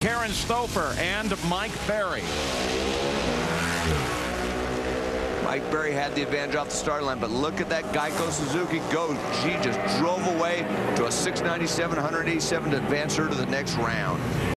Karen Stoffer and Mike Berry. Mike Berry had the advantage off the start line, but look at that Geico Suzuki go. She just drove away to a 697, 187 to advance her to the next round.